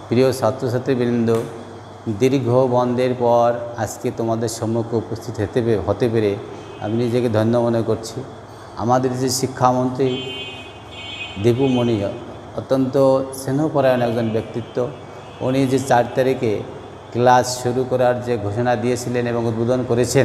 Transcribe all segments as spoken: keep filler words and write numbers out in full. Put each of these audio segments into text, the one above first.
প্রিয় ছাত্রছাত্রীবৃন্দ, দীর্ঘ বন্ধের পর আজকে তোমাদের সম্মুখে উপস্থিত হতে হতে পেরে আমি নিজেকে ধন্য মনে করছি। আমাদের যে শিক্ষামন্ত্রী দীপু মনি অত্যন্ত স্নেহপরায়ণ একজন ব্যক্তিত্ব। উনি যে চার তারিখে ক্লাস শুরু করার যে ঘোষণা দিয়েছিলেন এবং উদ্বোধন করেছেন,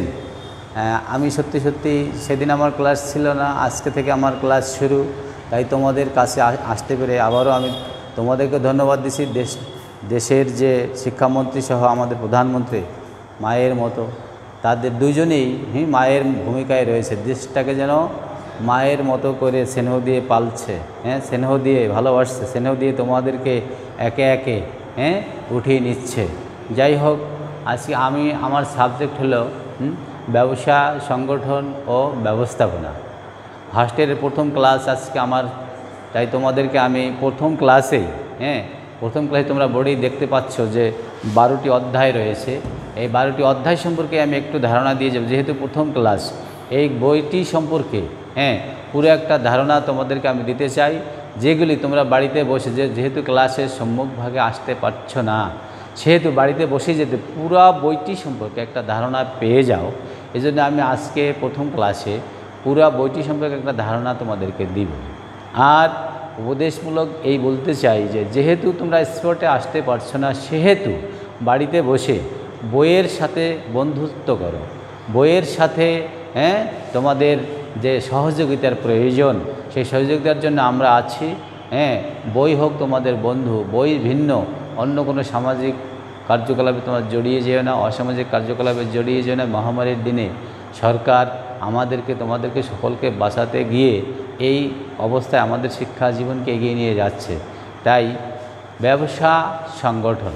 আমি সত্যি সত্যি সেদিন আমার ক্লাস ছিল না, আজকে থেকে আমার ক্লাস শুরু। তাই তোমাদের কাছে আসতে পেরে আবারও আমি তোমাদেরকে ধন্যবাদ দিচ্ছি। দেশ দেশের যে শিক্ষামন্ত্রী সহ আমাদের প্রধানমন্ত্রী মায়ের মতো, তাদের দুজনেই মায়ের ভূমিকায় রয়েছে। দেশটাকে যেন মায়ের মতো করে স্নেহ দিয়ে পালছে, হ্যাঁ স্নেহ দিয়ে ভালোবাসছে, স্নেহ দিয়ে তোমাদেরকে একে একে হ্যাঁ উঠিয়ে নিচ্ছে। যাই হোক, আজকে আমি আমার সাবজেক্ট হলো ব্যবসা, সংগঠন ও ব্যবস্থাপনা। ফার্স্ট ইয়ারের প্রথম ক্লাস আজকে আমার। তাই তোমাদেরকে আমি প্রথম ক্লাসেই হ্যাঁ প্রথম ক্লাসে তোমরা বোর্ডেই দেখতে পাচ্ছ যে বারোটি অধ্যায় রয়েছে। এই বারোটি অধ্যায় সম্পর্কে আমি একটু ধারণা দিয়ে যাব, যেহেতু প্রথম ক্লাস। এই বইটি সম্পর্কে হ্যাঁ পুরো একটা ধারণা তোমাদেরকে আমি দিতে চাই, যেগুলি তোমরা বাড়িতে বসে, যে যেহেতু ক্লাসের সম্মুখভাগে আসতে পারছো না, সেহেতু বাড়িতে বসে যেতে পুরো বইটি সম্পর্কে একটা ধারণা পেয়ে যাও। এই জন্য আমি আজকে প্রথম ক্লাসে পুরো বইটি সম্পর্কে একটা ধারণা তোমাদেরকে দিব। আর উপদেশমূলক এই বলতে চাই যে যেহেতু তোমরা স্পটে আসতে পারছো না, সেহেতু বাড়িতে বসে বইয়ের সাথে বন্ধুত্ব করো। বইয়ের সাথে হ্যাঁ তোমাদের যে সহযোগিতার প্রয়োজন, সেই সহযোগিতার জন্য আমরা আছি। হ্যাঁ বই হোক তোমাদের বন্ধু, বই ভিন্ন অন্য কোনো সামাজিক কার্যকলাপে তোমরা জড়িয়ে যেও না, অসামাজিক কার্যকলাপে জড়িয়ে যেও না। মহামারীর দিনে সরকার আমাদেরকে তোমাদেরকে সকলকে বাঁচাতে গিয়ে এই অবস্থায় আমাদের শিক্ষা জীবনকে এগিয়ে নিয়ে যাচ্ছে। তাই ব্যবসা, সংগঠন।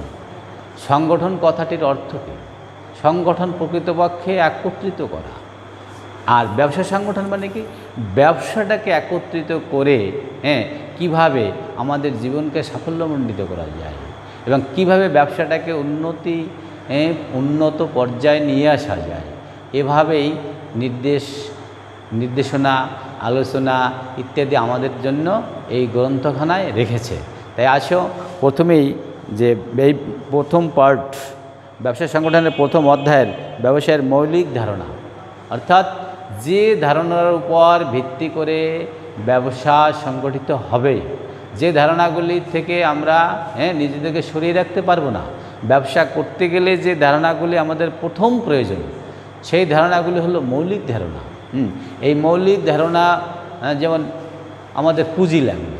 সংগঠন কথাটির অর্থ কী? সংগঠন প্রকৃতপক্ষে একত্রিত করা। আর ব্যবসা সংগঠন মানে কি? ব্যবসাটাকে একত্রিত করে হ্যাঁ কীভাবে আমাদের জীবনকে সাফল্যমণ্ডিত করা যায় এবং কিভাবে ব্যবসাটাকে উন্নতি উন্নত পর্যায়ে নিয়ে আসা যায়, এভাবেই নির্দেশ নির্দেশনা আলোচনা ইত্যাদি আমাদের জন্য এই গ্রন্থখানায় রেখেছে। তাই আসো প্রথমেই যে এই প্রথম পার্ট ব্যবসা সংগঠনের প্রথম অধ্যায়ের ব্যবসায়ের মৌলিক ধারণা, অর্থাৎ যে ধারণার উপর ভিত্তি করে ব্যবসা সংগঠিত হবে, যে ধারণাগুলি থেকে আমরা হ্যাঁ নিজেদেরকে সরিয়ে রাখতে পারবো না। ব্যবসা করতে গেলে যে ধারণাগুলি আমাদের প্রথম প্রয়োজন, সেই ধারণাগুলি হলো মৌলিক ধারণা। হুম এই মৌলিক ধারণা যেমন আমাদের পুঁজি লাগবে,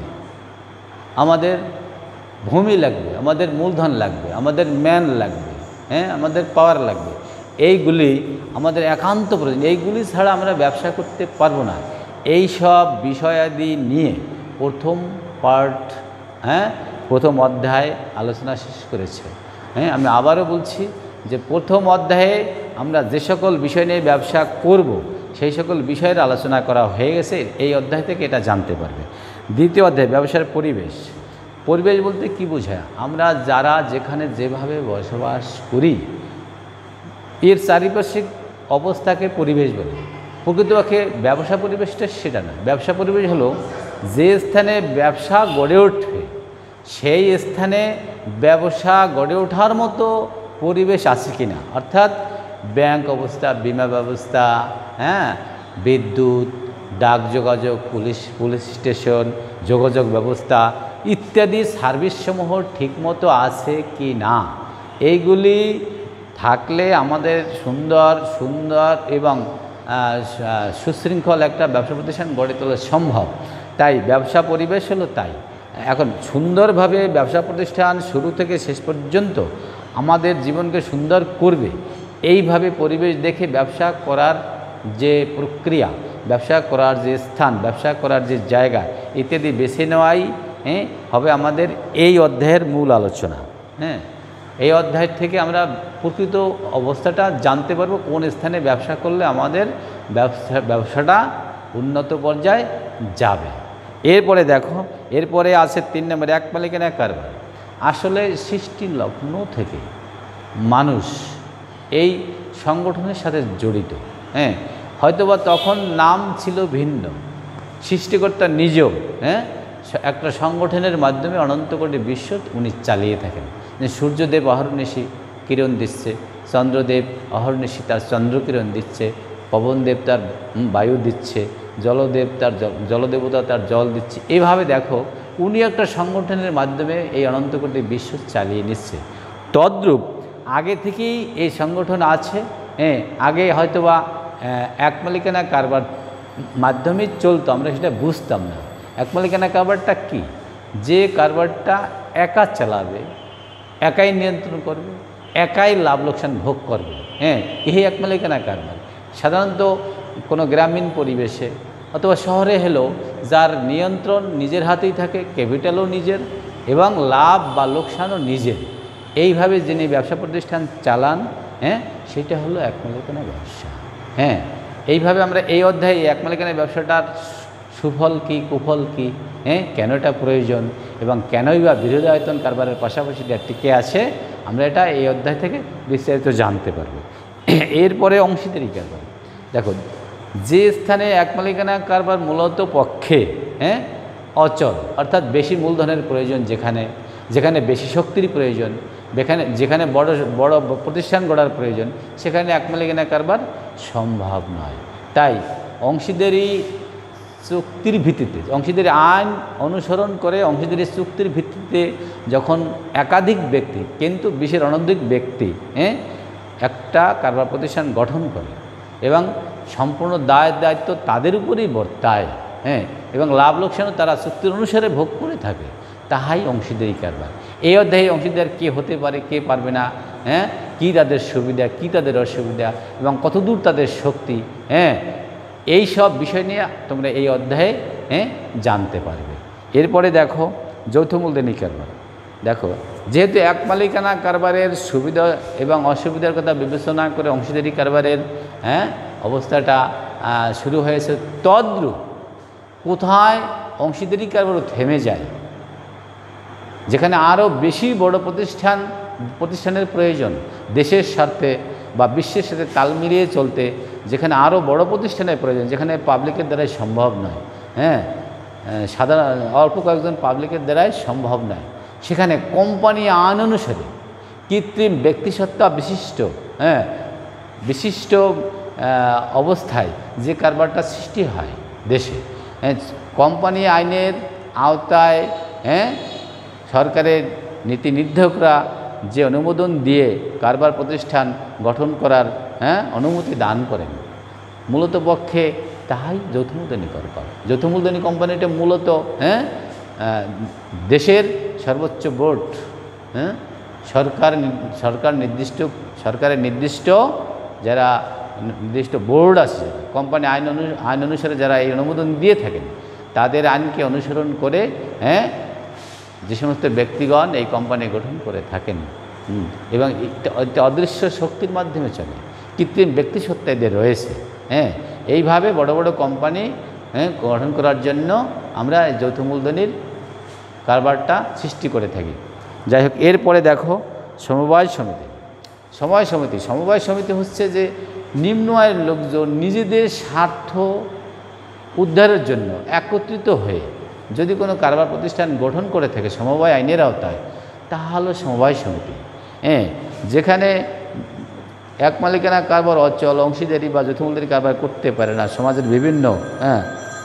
আমাদের ভূমি লাগবে, আমাদের মূলধন লাগবে, আমাদের ম্যান লাগবে, হ্যাঁ আমাদের পাওয়ার লাগবে। এইগুলি আমাদের একান্ত প্রয়োজন। এইগুলি ছাড়া আমরা ব্যবসা করতে পারবো না। এই সব বিষয়াদি নিয়ে প্রথম পার্ট হ্যাঁ প্রথম অধ্যায় আলোচনা শেষ করেছে। হ্যাঁ আমি আবারও বলছি যে প্রথম অধ্যায়ে আমরা যে সকল বিষয় নিয়ে ব্যবসা করব, সেই সকল বিষয়ের আলোচনা করা হয়ে গেছে। এই অধ্যায় থেকে এটা জানতে পারবে। দ্বিতীয় অধ্যায় ব্যবসার পরিবেশ। পরিবেশ বলতে কি বোঝায়? আমরা যারা যেখানে যেভাবে বসবাস করি, এর চারিপার্শ্বিক অবস্থাকে পরিবেশ বলে। প্রকৃতপক্ষে ব্যবসা পরিবেশটা সেটা না। ব্যবসা পরিবেশ হলো যে স্থানে ব্যবসা গড়ে ওঠে, সেই স্থানে ব্যবসা গড়ে ওঠার মতো পরিবেশ আছে কি না, অর্থাৎ ব্যাংক অবস্থা, বিমা ব্যবস্থা, হ্যাঁ বিদ্যুৎ, ডাক যোগাযোগ, পুলিশ পুলিশ স্টেশন, যোগাযোগ ব্যবস্থা ইত্যাদি সার্ভিসসমূহ ঠিকমতো আছে কি না, এইগুলি থাকলে আমাদের সুন্দর সুন্দর এবং সুশৃঙ্খল একটা ব্যবসা প্রতিষ্ঠান গড়ে তোলা সম্ভব। তাই ব্যবসা পরিবেশ হলো তাই। এখন সুন্দরভাবে ব্যবসা প্রতিষ্ঠান শুরু থেকে শেষ পর্যন্ত আমাদের জীবনকে সুন্দর করবে, এইভাবে পরিবেশ দেখে ব্যবসা করার যে প্রক্রিয়া, ব্যবসা করার যে স্থান, ব্যবসা করার যে জায়গা ইত্যাদি বেছে নেওয়াই হ্যাঁ হবে আমাদের এই অধ্যায়ের মূল আলোচনা। হ্যাঁ এই অধ্যায় থেকে আমরা প্রকৃত অবস্থাটা জানতে পারবো, কোন স্থানে ব্যবসা করলে আমাদের ব্যবসা ব্যবসাটা উন্নত পর্যায়ে যাবে। এরপরে দেখো, এরপরে আছে তিন নম্বর এক মালিকানা কারবার। আসলে সৃষ্টি লগ্ন থেকে মানুষ এই সংগঠনের সাথে জড়িত। হ্যাঁ হয়তোবা তখন নাম ছিল ভিন্ন, সৃষ্টিকর্তা নিজেও হ্যাঁ একটা সংগঠনের মাধ্যমে অনন্ত কোটি বিশ্ব উনি চালিয়ে থাকেন। যে সূর্যদেব অহর্নিশি কিরণ দিচ্ছে, চন্দ্রদেব অহর্নিশি তার চন্দ্রকিরণ দিচ্ছে, পবনদেব তার বায়ু দিচ্ছে, জলদেব তার জলদেবতা তার জল দিচ্ছে। এইভাবে দেখো উনি একটা সংগঠনের মাধ্যমে এই অনন্ত কোটি বিশ্ব চালিয়ে নিচ্ছে। তদ্রূপ আগে থেকেই এই সংগঠন আছে। হ্যাঁ, আগে হয়তোবা এক মালিকানা কারবার মাধ্যমে চলতো, আমরা সেটা বুঝতাম না। এক মালিকানা কারবারটা কি? যে কারবারটা একা চালাবে, একাই নিয়ন্ত্রণ করবে, একাই লাভ লোকসান ভোগ করবে। হ্যাঁ, এই এক মালিকানা কারবার। সাধারণত কোনো গ্রামীণ পরিবেশে অথবা শহরে হলেও যার নিয়ন্ত্রণ নিজের হাতেই থাকে, ক্যাপিটালও নিজের এবং লাভ বা লোকসানও নিজের, এইভাবে যিনি ব্যবসা প্রতিষ্ঠান চালান, হ্যাঁ, সেটা হলো এক মালিকানা ব্যবসা। হ্যাঁ, এইভাবে আমরা এই অধ্যায়ে এক মালিকানা ব্যবসাটার সুফল কি, কুফল কি, হ্যাঁ, কেন এটা প্রয়োজন এবং কেনই বা বিরোধায়তন কারবারের পাশাপাশি এটা টিকে আছে, আমরা এটা এই অধ্যায় থেকে বিস্তারিত জানতে পারব। এরপরে অংশীদারি কারবার। দেখো, যে স্থানে এক মালিকানা কারবার মূলত পক্ষে হ্যাঁ অচল, অর্থাৎ বেশি মূলধনের প্রয়োজন, যেখানে যেখানে বেশি শক্তির প্রয়োজন, যেখানে যেখানে বড় বড় প্রতিষ্ঠান গড়ার প্রয়োজন, সেখানে এক মালিকানা কারবার সম্ভব নয়। তাই অংশীদারি চুক্তির ভিত্তিতে, অংশীদারি আইন অনুসরণ করে অংশীদারি চুক্তির ভিত্তিতে যখন একাধিক ব্যক্তি, কিন্তু বিশের অনধিক ব্যক্তি হ্যাঁ একটা কারবার প্রতিষ্ঠান গঠন করে এবং সম্পূর্ণ দায় দায়িত্ব তাদের উপরেই বর্তায়, হ্যাঁ, এবং লাভ লোকসানও তারা চুক্তির অনুসারে ভোগ করে থাকে, তাহাই অংশীদারি কারবার। এই অধ্যায়ে অংশীদার কে হতে পারে, কে পারবে না, হ্যাঁ, কী তাদের সুবিধা, কী তাদের অসুবিধা এবং কতদূর তাদের শক্তি, হ্যাঁ, এই সব বিষয় নিয়ে তোমরা এই অধ্যায়ে হ্যাঁ জানতে পারবে। এরপরে দেখো যৌথ মূলধনী কারবার। দেখো, যেহেতু এক মালিকানা কারবারের সুবিধা এবং অসুবিধার কথা বিবেচনা করে অংশীদারি কারবারের হ্যাঁ অবস্থাটা শুরু হয়েছে, তদ্রূপ কোথায় অংশীদারি কারবার থেমে যায়, যেখানে আরও বেশি বড় প্রতিষ্ঠান প্রতিষ্ঠানের প্রয়োজন দেশের স্বার্থে বা বিশ্বের সাথে তাল মিলিয়ে চলতে, যেখানে আরও বড় প্রতিষ্ঠানের প্রয়োজন, যেখানে পাবলিকের দ্বারাই সম্ভব নয়, হ্যাঁ, সাধারণ অল্প কয়েকজন পাবলিকের দ্বারাই সম্ভব নয়, সেখানে কোম্পানি আইন অনুসারে কৃত্রিম ব্যক্তিসত্তা বিশিষ্ট হ্যাঁ বিশিষ্ট অবস্থায় যে কারবারটা সৃষ্টি হয় দেশে, হ্যাঁ, কোম্পানি আইনের আওতায় হ্যাঁ সরকারের নীতি নির্ধারকরা যে অনুমোদন দিয়ে কারবার প্রতিষ্ঠান গঠন করার হ্যাঁ অনুমতি দান করেন, মূলত পক্ষে তাহাই যৌথ মূলধনী কারবার। যৌথ মূলধনী কোম্পানিটা মূলত হ্যাঁ দেশের সর্বোচ্চ বোর্ড, হ্যাঁ, সরকার সরকার নির্দিষ্ট সরকারের নির্দিষ্ট যারা নির্দিষ্ট বোর্ড আছে, কোম্পানি আইন অনু আইন অনুসারে যারা এই অনুমোদন দিয়ে থাকেন, তাদের আইনকে অনুসরণ করে হ্যাঁ যে সমস্ত ব্যক্তিগণ এই কোম্পানি গঠন করে থাকেন এবং অদৃশ্য শক্তির মাধ্যমে চলে, কৃত্রিম ব্যক্তিসত্তা এদের রয়েছে, হ্যাঁ, এইভাবে বড় বড় কোম্পানি হ্যাঁ গঠন করার জন্য আমরা যৌথ মূলধনীর কারবারটা সৃষ্টি করে থাকি। যাই হোক, এরপরে দেখো সমবায় সমিতি। সমবায় সমিতি সমবায় সমিতি হচ্ছে যে নিম্ন আয়ের লোকজন নিজেদের স্বার্থ উদ্ধারের জন্য একত্রিত হয়ে যদি কোনো কারবার প্রতিষ্ঠান গঠন করে থাকে সমবায় আইনের আওতায়, তাহা হলো সমবায় সমিতি। হ্যাঁ, যেখানে এক মালিকানা কারবার অচল, অংশীদারি বা যৌথ মূলধনী কারবার করতে পারে না সমাজের বিভিন্ন হ্যাঁ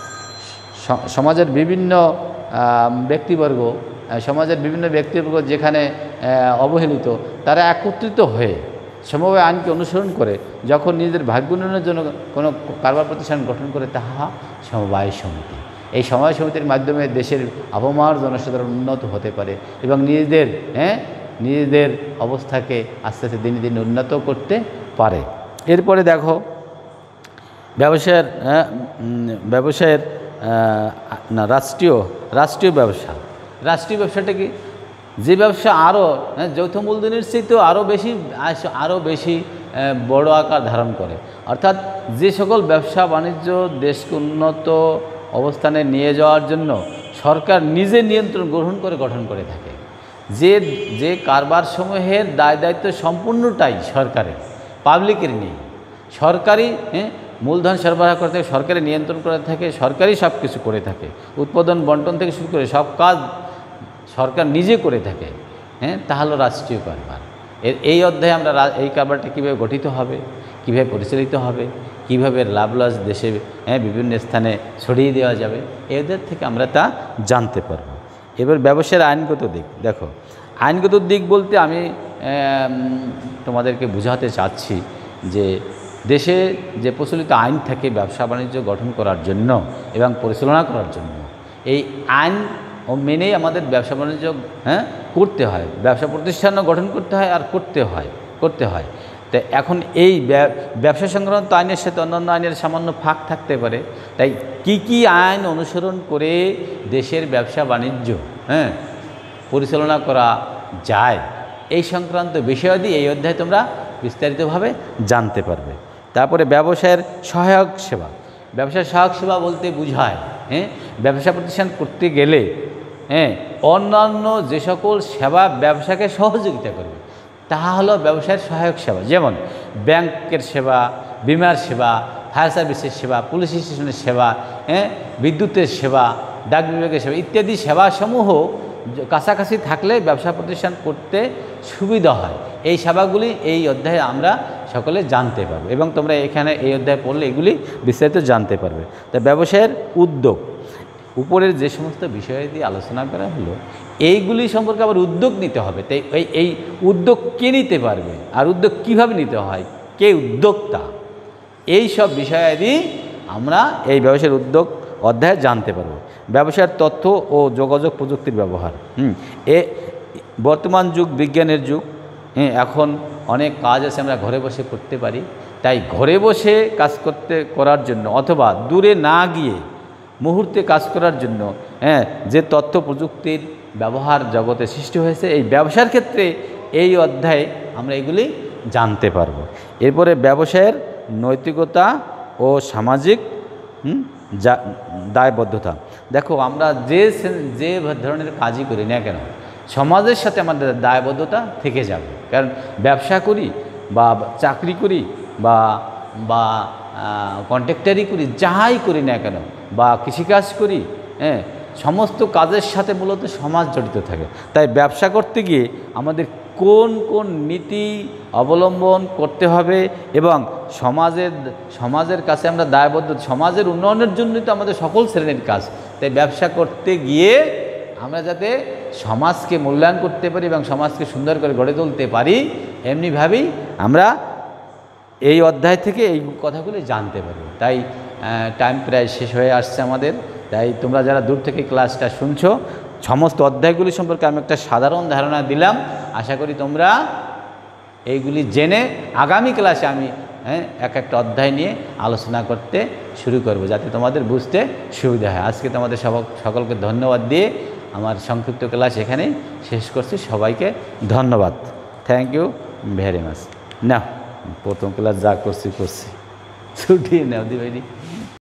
সমাজের বিভিন্ন ব্যক্তিবর্গ, সমাজের বিভিন্ন ব্যক্তিবর্গ যেখানে অবহেলিত, তারা একত্রিত হয়ে সমবায় আইনকে অনুসরণ করে যখন নিজেদের ভাগ্য উন্নয়নের জন্য কোনো কারবার প্রতিষ্ঠান গঠন করে, তাহা সমবায় সমিতি। এই সমবায় সমিতির মাধ্যমে দেশের আবহাওয়ার জনসাধারণ উন্নত হতে পারে এবং নিজেদের হ্যাঁ নিজেদের অবস্থাকে আস্তে আস্তে দিনে দিনে উন্নত করতে পারে। এরপরে দেখো ব্যবসায়ের ব্যবসায়ের না রাষ্ট্রীয় রাষ্ট্রীয় ব্যবসা। রাষ্ট্রীয় ব্যবসাটা কি? যে ব্যবসা আরও যৌথ মূলধনের চেয়েও আরও বেশি আরও বেশি বড় আকার ধারণ করে, অর্থাৎ যে সকল ব্যবসা বাণিজ্য দেশকে উন্নত অবস্থানে নিয়ে যাওয়ার জন্য সরকার নিজে নিয়ন্ত্রণ গ্রহণ করে গঠন করে থাকে, যে যে কারবার সমূহের দায় দায়িত্ব সম্পূর্ণটাই সরকারের, পাবলিকের নেই। সরকারি মূলধন সরবরাহ করে থাকে, সরকারি নিয়ন্ত্রণ করে থাকে, সরকারই সব কিছু করে থাকে, উৎপাদন বন্টন থেকে শুরু করে সব কাজ সরকার নিজে করে থাকে, হ্যাঁ, তা হলো রাষ্ট্রীয় কারবার। এর এই অধ্যায়ে আমরা এই কারবারটা কীভাবে গঠিত হবে, কীভাবে পরিচালিত হবে, কীভাবে লাভ লস দেশে হ্যাঁ বিভিন্ন স্থানে ছড়িয়ে দেওয়া যাবে, এদের থেকে আমরা তা জানতে পারব। এবার ব্যবসার আইনগত দিক দেখো, আইনগত দিক বলতে আমি তোমাদেরকে বোঝাতে চাচ্ছি যে দেশে যে প্রচলিত আইন থাকে ব্যবসা বাণিজ্য গঠন করার জন্য এবং পরিচালনা করার জন্য, এই আইন ও মেনেই আমাদের ব্যবসা বাণিজ্য হ্যাঁ করতে হয়, ব্যবসা প্রতিষ্ঠানও গঠন করতে হয় আর করতে হয় করতে হয় তো এখন এই ব্যবসা সংক্রান্ত আইনের সাথে অন্যান্য আইনের সামান্য ফাঁক থাকতে পারে, তাই কি কি আইন অনুসরণ করে দেশের ব্যবসা বাণিজ্য হ্যাঁ পরিচালনা করা যায় এই সংক্রান্ত বিষয়াদি এই অধ্যায়ে তোমরা বিস্তারিতভাবে জানতে পারবে। তারপরে ব্যবসায়ের সহায়ক সেবা, ব্যবসার সহায়ক সেবা বলতে বোঝায় হ্যাঁ ব্যবসা প্রতিষ্ঠান করতে গেলে হ্যাঁ অন্যান্য যে সকল সেবা ব্যবসাকে সহযোগিতা করবে তা হলো ব্যবসায়ের সহায়ক সেবা, যেমন ব্যাংকের সেবা, বিমার সেবা, ফায়ার সার্ভিসের সেবা, পুলিশ স্টেশনের সেবা, হ্যাঁ বিদ্যুতের সেবা, ডাক বিভাগের সেবা ইত্যাদি সেবাসমূহ কাছাকাছি থাকলে ব্যবসা প্রতিষ্ঠান করতে সুবিধা হয়। এই সেবাগুলি এই অধ্যায়ে আমরা সকলে জানতে পারবো এবং তোমরা এখানে এই অধ্যায়ে পড়লে এগুলি বিস্তারিত জানতে পারবে। তা ব্যবসায়ের উদ্যোগ, উপরের যে সমস্ত বিষয় দিয়ে আলোচনা করা হলো এইগুলি সম্পর্কে আবার উদ্যোগ নিতে হবে। তাই এই এই উদ্যোগ কে নিতে পারবে আর উদ্যোগ কিভাবে নিতে হয়, কে উদ্যোক্তা, এই সব বিষয়াদি আমরা এই ব্যবসায়ের উদ্যোগ অধ্যায়ে জানতে পারবো। ব্যবসায়ের তথ্য ও যোগাযোগ প্রযুক্তির ব্যবহার, হুম এ বর্তমান যুগ বিজ্ঞানের যুগ, হ্যাঁ এখন অনেক কাজ আছে আমরা ঘরে বসে করতে পারি, তাই ঘরে বসে কাজ করতে করার জন্য অথবা দূরে না গিয়ে মুহূর্তে কাজ করার জন্য হ্যাঁ যে তথ্য প্রযুক্তির ব্যবহার জগতে সৃষ্টি হয়েছে এই ব্যবসার ক্ষেত্রে এই অধ্যায়ে আমরা এগুলি জানতে পারবো। এরপরে ব্যবসায়ের নৈতিকতা ও সামাজিক যা দায়বদ্ধতা, দেখো আমরা যে যে ধরনের কাজই করি না কেন সমাজের সাথে আমাদের দায়বদ্ধতা থেকে যাবে, কারণ ব্যবসা করি বা চাকরি করি বা বা কন্ট্রাক্টারি করি যাই করি না কেন বা কৃষিকাজ করি, হ্যাঁ সমস্ত কাজের সাথে মূলত সমাজ জড়িত থাকে। তাই ব্যবসা করতে গিয়ে আমাদের কোন কোন নীতি অবলম্বন করতে হবে এবং সমাজের সমাজের কাছে আমরা দায়বদ্ধ, সমাজের উন্নয়নের জন্যই তো আমাদের সকল শ্রেণীর কাজ। তাই ব্যবসা করতে গিয়ে আমরা যাতে সমাজকে মূল্যায়ন করতে পারি এবং সমাজকে সুন্দর করে গড়ে তুলতে পারি এমনিভাবেই আমরা এই অধ্যায় থেকে এই কথাগুলি জানতে পারব। তাই টাইম প্রায় শেষ হয়ে আসছে আমাদের, তাই তোমরা যারা দূর থেকে ক্লাসটা শুনছো সমস্ত অধ্যায়গুলি সম্পর্কে আমি একটা সাধারণ ধারণা দিলাম, আশা করি তোমরা এইগুলি জেনে আগামী ক্লাসে আমি হ্যাঁ এক একটা অধ্যায় নিয়ে আলোচনা করতে শুরু করব যাতে তোমাদের বুঝতে সুবিধা হয়। আজকে তোমাদের সব সকলকে ধন্যবাদ দিয়ে আমার সংক্ষিপ্ত ক্লাস এখানেই শেষ করছি। সবাইকে ধন্যবাদ, থ্যাংক ইউ ভেরি মাচ। না প্রথম ক্লাস যা করছি করছি ছুটি নাও দিবেনি।